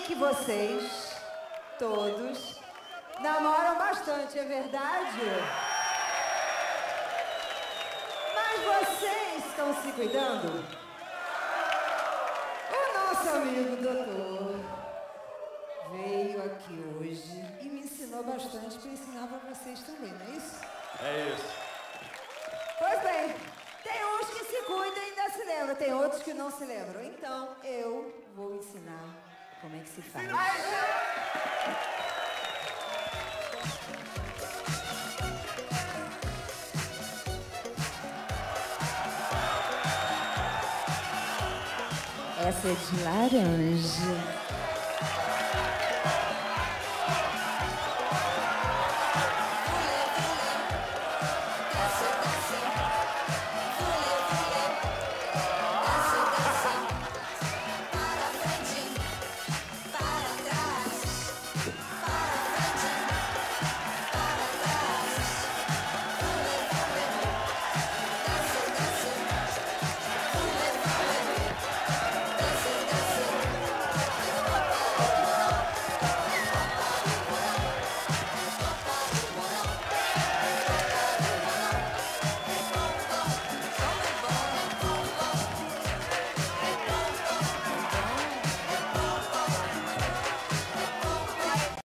que vocês, todos, namoram bastante, é verdade? Mas vocês estão se cuidando? O nosso amigo doutor veio aqui hoje e me ensinou bastante para ensinar para vocês também, não é isso? É isso. Pois bem, tem uns que se cuidam e ainda se lembram, tem outros que não se lembram. Então, eu vou ensinar como é que se faz. Essa é de laranja.